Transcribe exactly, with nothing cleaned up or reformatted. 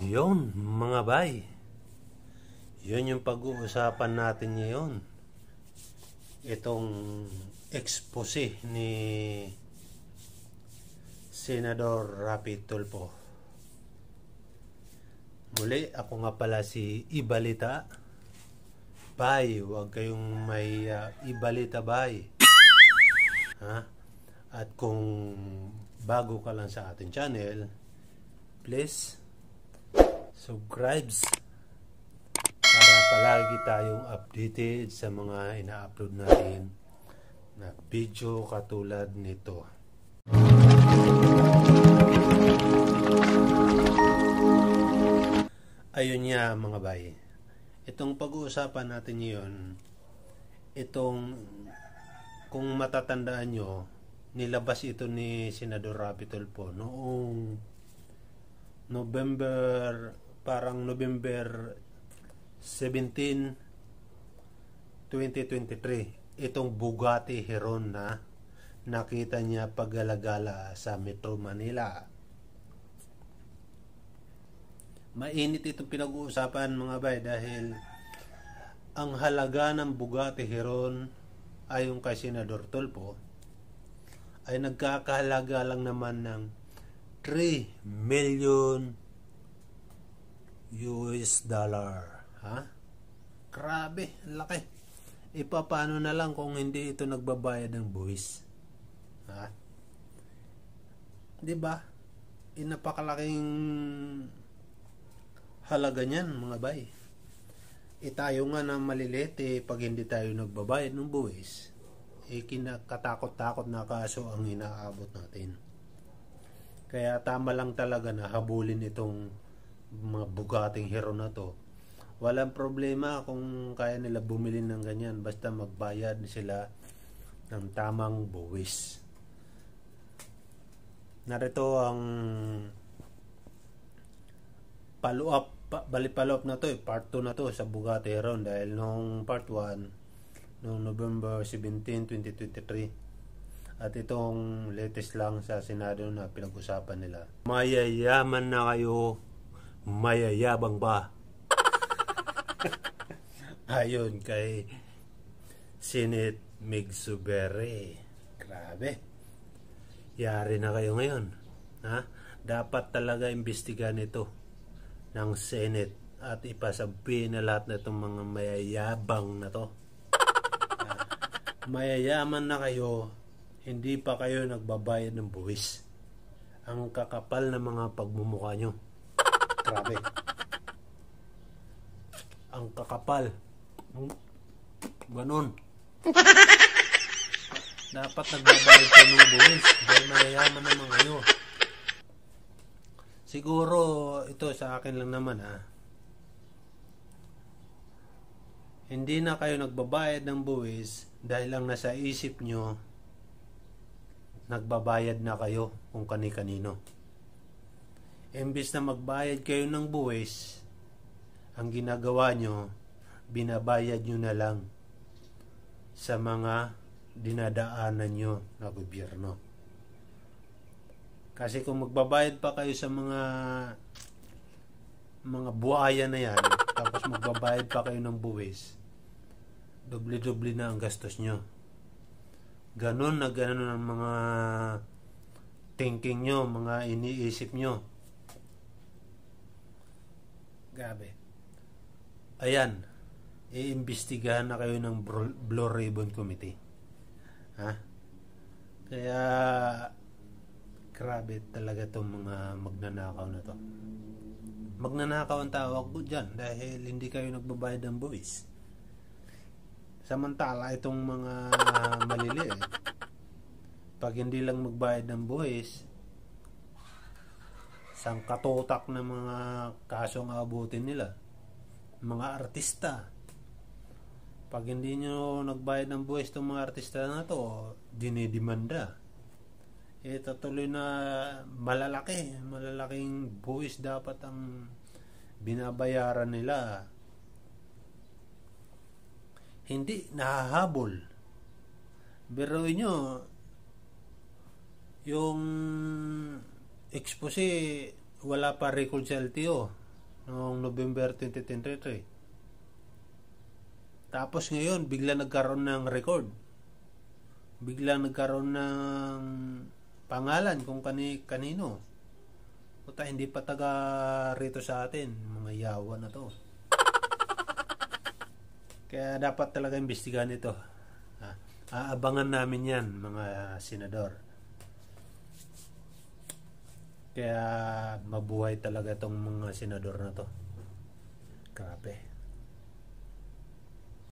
Yun, mga bay. Yun yung pag-uusapan natin ngayon. Itong expose ni Senador Rapi Tulfo. Muli, ako nga pala si Ibalita. Bay, huwag kayong may uh, Ibalita bay. Ha? At kung bago ka lang sa ating channel, please subscribe para palagi tayong updated sa mga ina-upload natin na video katulad nito. Ayun niya mga bay. Itong pag-uusapan natin ngayon, itong kung matatandaan nyo, nilabas ito ni Senador Rapi Tulfo noong November, parang November seventeen, twenty twenty-three. Itong Bugatti Chiron na nakita niya paggalagala sa Metro Manila. Mainit itong pinag-uusapan mga bay dahil ang halaga ng Bugatti Chiron ayon kay Senador Tulfo ay nagkakahalaga lang naman ng three million U S dollar. Ha? Grabe, laki. Ipapano na lang kung hindi ito nagbabayad ng buwis. Ha? 'Di ba? Inapakalaking halaga niyan mga bay. E tayo nga na maliliit eh, pag hindi tayo nagbabayad ng buwis, eh kinakatakot-takot na kaso ang inaabot natin. Kaya tama lang talaga na habulin itong mga Bugatting Chiron na to. Walang problema kung kaya nila bumili ng ganyan, basta magbayad sila ng tamang buwis. Narito ang follow-up, bali-follow-up na to eh, part two na to sa Bugatti Chiron dahil nung part one noong November seventeenth, twenty twenty-three at itong latest lang sa Senado na pinag-usapan nila. Mayayaman na kayo, mayayabang ba? Ayon kay Senate Mig Zubiri. Grabe. Yari na kayo ngayon. Ha? Dapat talaga imbestigahan ito ng Senate at ipasabihin na lahat na itong mga mayayabang na to. Mayayaman na kayo, hindi pa kayo nagbabayad ng buwis. Ang kakapal na mga pagmumukha nyo. Grabe. Ang kakapal. Ganon. Dapat nagbabayad kayo ng buwis dahil mayayaman naman kayo. Siguro ito sa akin lang naman ha. Hindi na kayo nagbabayad ng buwis dahil lang nasa isip nyo nagbabayad na kayo kung kani-kanino. Imbis na magbayad kayo ng buwis, ang ginagawa nyo, binabayad nyo na lang sa mga dinadaanan nyo na gobyerno. Kasi kung magbabayad pa kayo sa mga mga buhaya na yan, tapos magbabayad pa kayo ng buwis, doble-doble na ang gastos nyo. Ganon na ganon ang mga thinking nyo, mga iniisip nyo. Gabi. Ayan, iimbestigahan na kayo ng Blue Ribbon Committee. Ha? Kaya grabe talaga itong mga magnanakaw na to. Magnanakaw ang tawag ko dyan dahil hindi kayo nagbabayad ng buwis. Samantala itong mga maliliit, pag hindi lang magbayad ng buwis, isang katutak na mga kasong abutin nila. Mga artista. Pag hindi nyo nagbayad ng buwis itong mga artista na to, dinidemanda. Eh tuloy na malalaki, malalaking buwis dapat ang binabayaran nila. Hindi nahahabol. Biruin nyo, yung expose wala pa record sa L T O. noong November twenty twenty-three. Tapos ngayon, bigla nagkaroon ng record. Bigla nagkaroon ng pangalan kung kani kanino. Puta, hindi pa taga rito sa atin. Mga yawa na to. Kaya dapat talaga imbestigahan ito. Ah, aabangan namin yan, mga senador. Kaya mabuhay talaga itong mga senador na to. Grabe.